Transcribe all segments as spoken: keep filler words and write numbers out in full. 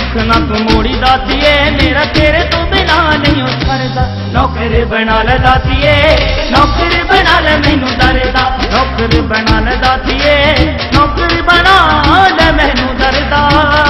दुख ना तू मोड़ी दातिए, मेरा तेरे तो बिना नहीं उतरदा। नौकर बना ले दातिए, नौकर बना ले मैनू दरदा। नौकर बना ले दातिए, नौकर बना ले मैनू दरदा।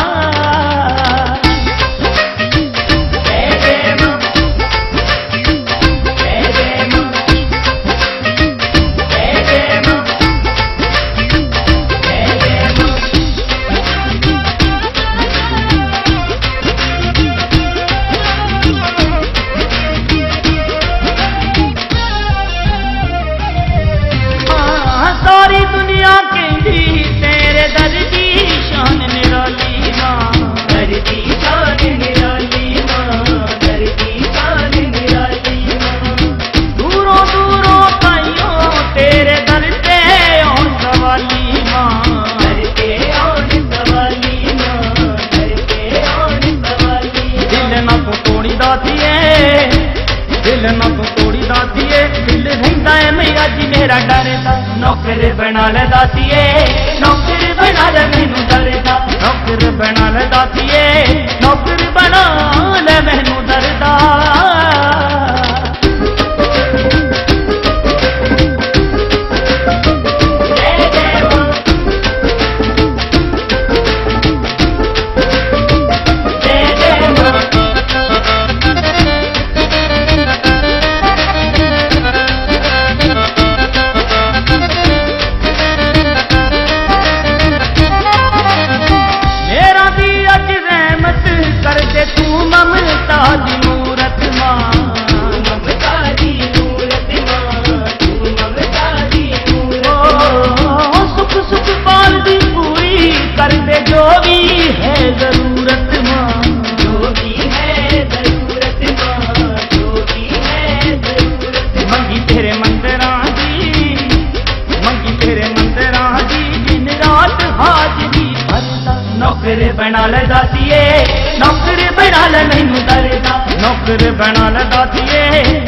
सारी दुनिया कहती तेरे दर की शान निराली मां, दर की शान निराली मां, दर की शान निराली मां। दूरों दूरों ताइयों तेरे दर से और सवाली मां, दर के और सवाली मां, दर के और सवाली। दिल ना तो तोड़ी दातिए, दिल ना तो तोड़ी दातिए, दिल रहता है मैया जी मेरा डरदा। नौकर बना ले दातिए, नौकर बना ले मैनू दरदा। नौकर बना ले दातिए, नौकर बना ले मैनू दरदा। कर दे जो भी है जरूरत मां, जो भी है जरूरत मां, जो भी है जरूरत। मंगी तेरे मंदिरां दी, मंगी तेरे मंदिरां दी, दिन रात हाजरी भरदा। नौकर बना ले दातिए, नौकर बना ले मैनू दरदा। नौकर बना ले दातिए,